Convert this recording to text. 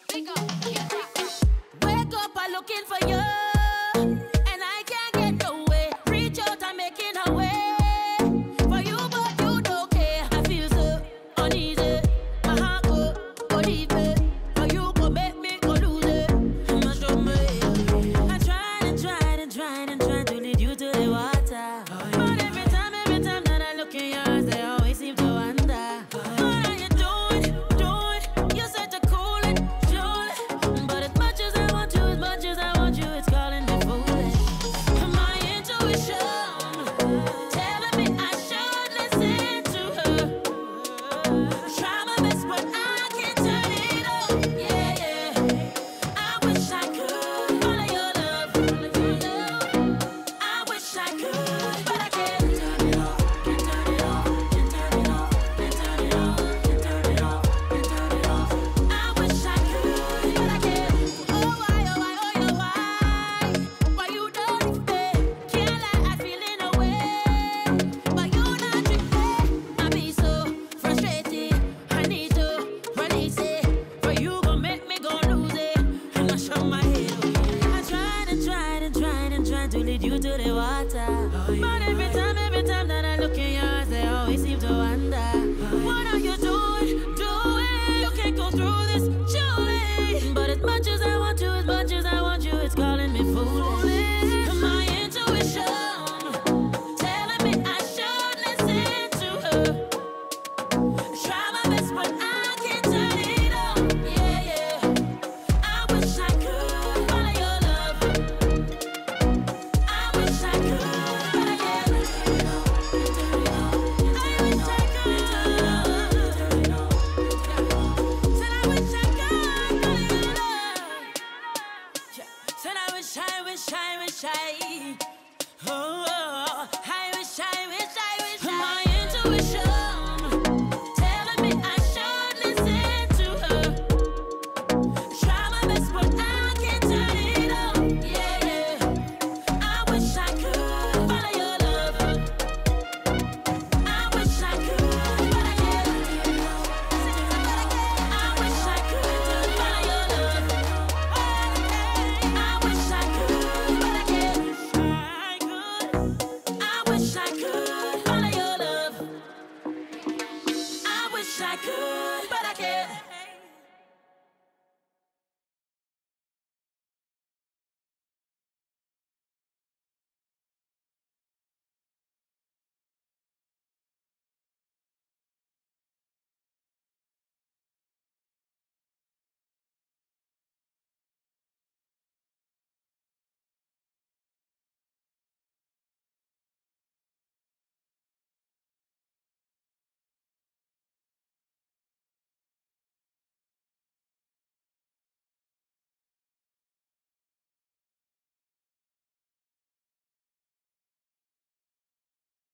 Wake up, I'm looking for you, and I can't get no way. Reach out, I'm making a way for you, but you don't care. I feel so uneasy, my heart go leave me. For you, go make me go lose it. Must show me. I tried and tried and tried and tried to lead you to the water, but every time that I look in your eyes, they always seem to wonder. What are you doing? You said to cool it, surely, but as much as I want you, it's calling me foolish. My intuition telling me I should listen to her. Try my best, but I can't turn it on. Yeah. I wish I could follow your love. I wish I could, but I can't. Turn it off, can't turn it off, can't turn it off, can't turn it off, can't turn it off, can't turn it off. I wish I could, but I can't. Oh why, why you don't leave me? Can't lie, I feel in a way, but you not treat me. I be so frustrated, I need to release it. For you gon' make me go lose it, and I shut my head away. I tried and tried and tried and tried to lead you to the water, but every time that I look in your eyes, they always seem to wonder. What are you doing? You can't go through this, surely, but as much as